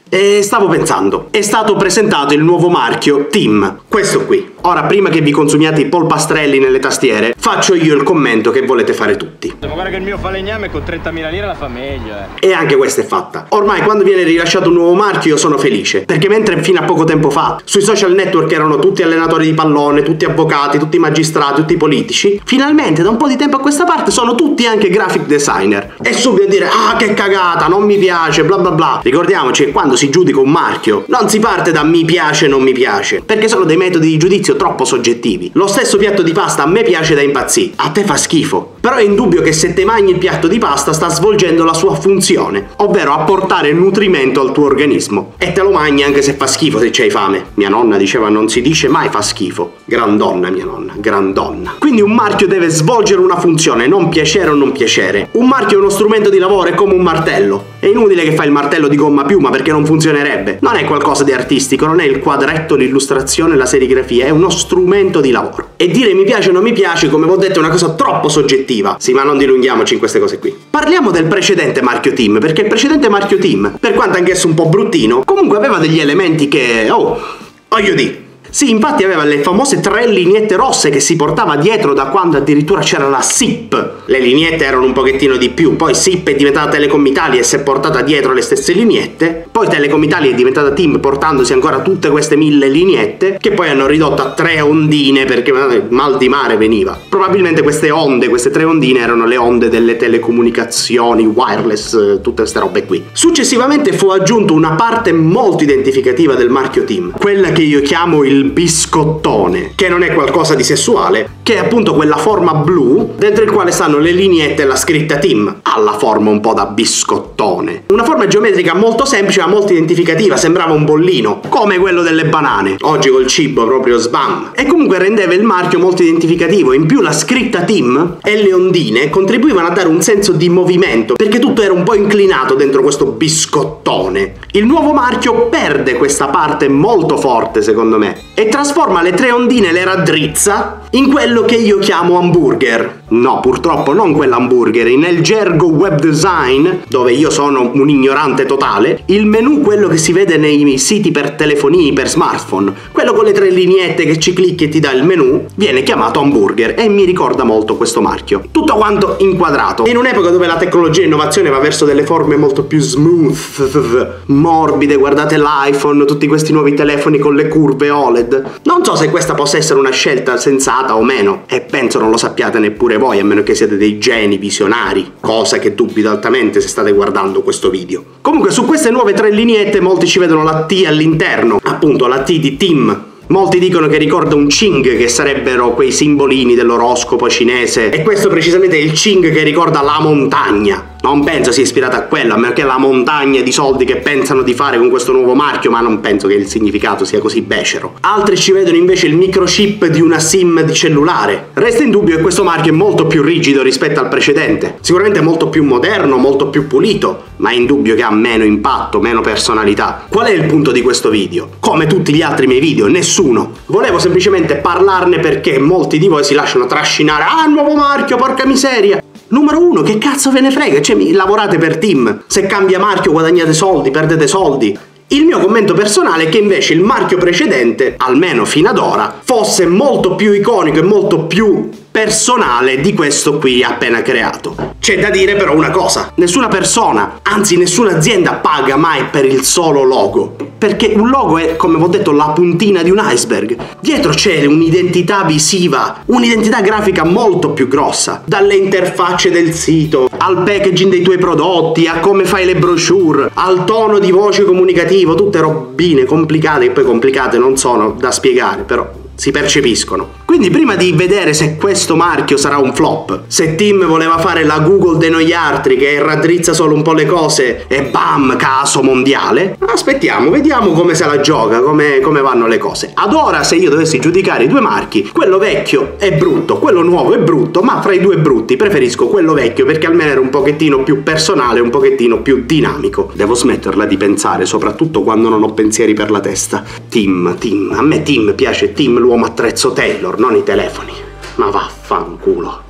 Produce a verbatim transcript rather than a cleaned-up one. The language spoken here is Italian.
E stavo pensando, è stato presentato il nuovo marchio Tim, questo qui. Ora, prima che vi consumiate i polpastrelli nelle tastiere, faccio io il commento che volete fare tutti. Ma guarda che il mio falegname con trentamila lire la fa meglio, eh. E anche questa è fatta. Ormai quando viene rilasciato un nuovo marchio io sono felice, perché mentre fino a poco tempo fa sui social network erano tutti allenatori di pallone, tutti avvocati, tutti magistrati, tutti politici, finalmente da un po' di tempo a questa parte sono tutti anche graphic designer. E subito a dire ah che cagata, non mi piace, bla bla bla. Ricordiamoci che quando si giudica un marchio non si parte da mi piace non mi piace, perché sono dei metodi di giudizio troppo soggettivi. Lo stesso piatto di pasta a me piace da impazzì, a te fa schifo, però è indubbio che se te mangi il piatto di pasta sta svolgendo la sua funzione, ovvero apportare nutrimento al tuo organismo, e te lo mangi anche se fa schifo, se c'hai fame. Mia nonna diceva non si dice mai fa schifo. Grandonna mia nonna, grandonna. Quindi un marchio deve svolgere una funzione, non piacere o non piacere. Un marchio è uno strumento di lavoro, è come un martello. È inutile che fai il martello di gomma piuma perché non funzionerebbe. Non è qualcosa di artistico, non è il quadretto, l'illustrazione, la serigrafia, è uno strumento di lavoro. E dire mi piace o non mi piace, come vi ho detto, è una cosa troppo soggettiva. Sì, ma non dilunghiamoci in queste cose qui. Parliamo del precedente marchio Tim, perché il precedente marchio Tim, per quanto anch'esso un po' bruttino, comunque aveva degli elementi che... oh, voglio dire... Sì, infatti aveva le famose tre lineette rosse che si portava dietro da quando addirittura c'era la S I P. Le lineette erano un pochettino di più, poi S I P è diventata Telecom Italia e si è portata dietro le stesse lineette, poi Telecom Italia è diventata Tim portandosi ancora tutte queste mille lineette, che poi hanno ridotto a tre ondine perché mal di mare veniva. Probabilmente queste onde, queste tre ondine erano le onde delle telecomunicazioni, wireless, tutte queste robe qui. Successivamente fu aggiunto una parte molto identificativa del marchio Tim, quella che io chiamo il biscottone, che non è qualcosa di sessuale, che è appunto quella forma blu dentro il quale stanno le lineette e la scritta Tim. Ha la forma un po' da biscottone, una forma geometrica molto semplice ma molto identificativa, sembrava un bollino come quello delle banane. Oggi col cibo proprio sbam. E comunque rendeva il marchio molto identificativo. In più la scritta Tim e le ondine contribuivano a dare un senso di movimento, perché tutto era un po' inclinato dentro questo biscottone. Il nuovo marchio perde questa parte molto forte secondo me e trasforma le tre ondine e le raddrizza in quello che io chiamo hamburger. No, purtroppo non quell'hamburger. Nel gergo web design, dove io sono un ignorante totale, il menu, quello che si vede nei siti per telefonini, per smartphone, quello con le tre lineette che ci clicchi e ti dà il menu, viene chiamato hamburger e mi ricorda molto questo marchio. Tutto quanto inquadrato. In un'epoca dove la tecnologia e l'innovazione va verso delle forme molto più smooth, morbide, guardate l'iPhone, tutti questi nuovi telefoni con le curve O L E D. Non so se questa possa essere una scelta sensata o meno, e penso non lo sappiate neppure voi, a meno che siete dei geni visionari, cosa che dubito altamente se state guardando questo video. Comunque su queste nuove tre lineette molti ci vedono la T all'interno, appunto la T di Tim. Molti dicono che ricorda un Ching, che sarebbero quei simbolini dell'oroscopo cinese, e questo precisamente è il Ching che ricorda la montagna. Non penso sia ispirata a quello, a meno che la montagna di soldi che pensano di fare con questo nuovo marchio, ma non penso che il significato sia così becero. Altri ci vedono invece il microchip di una SIM di cellulare. Resta indubbio che questo marchio è molto più rigido rispetto al precedente, sicuramente molto più moderno, molto più pulito, ma è indubbio che ha meno impatto, meno personalità. Qual è il punto di questo video? Come tutti gli altri miei video, nessuno. Volevo semplicemente parlarne perché molti di voi si lasciano trascinare. Ah, nuovo marchio, porca miseria! Numero uno, che cazzo ve ne frega? Cioè, lavorate per Tim. Se cambia marchio guadagnate soldi, perdete soldi. Il mio commento personale è che invece il marchio precedente, almeno fino ad ora, fosse molto più iconico e molto più personale di questo qui appena creato. C'è da dire però una cosa: nessuna persona, anzi nessuna azienda paga mai per il solo logo, perché un logo è, come vi ho detto, la puntina di un iceberg. Dietro c'è un'identità visiva, un'identità grafica molto più grossa, dalle interfacce del sito, al packaging dei tuoi prodotti, a come fai le brochure, al tono di voce comunicativo, tutte robine complicate, che poi complicate non sono da spiegare, però si percepiscono. Quindi prima di vedere se questo marchio sarà un flop, se Tim voleva fare la Google dei noi altri che raddrizza solo un po' le cose e bam, caso mondiale, aspettiamo, vediamo come se la gioca, come, come vanno le cose. Ad ora, se io dovessi giudicare i due marchi, quello vecchio è brutto, quello nuovo è brutto, ma fra i due brutti preferisco quello vecchio perché almeno era un pochettino più personale, un pochettino più dinamico. Devo smetterla di pensare, soprattutto quando non ho pensieri per la testa. Tim, Tim, a me Tim piace Tim l'uomo attrezzo Taylor, non i telefoni. Ma vaffanculo.